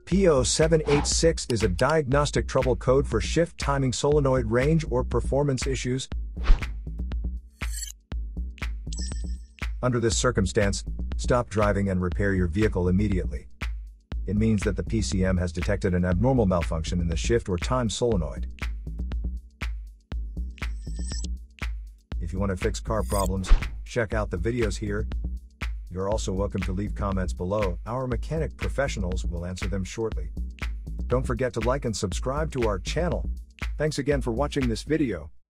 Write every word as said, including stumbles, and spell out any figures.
P zero seven eight six is a diagnostic trouble code for shift timing solenoid range or performance issues. Under this circumstance, stop driving and repair your vehicle immediately. It means that the P C M has detected an abnormal malfunction in the shift or time solenoid. If you want to fix car problems, check out the videos here. You're also welcome to leave comments below. Our mechanic professionals will answer them shortly. Don't forget to like and subscribe to our channel. Thanks again for watching this video.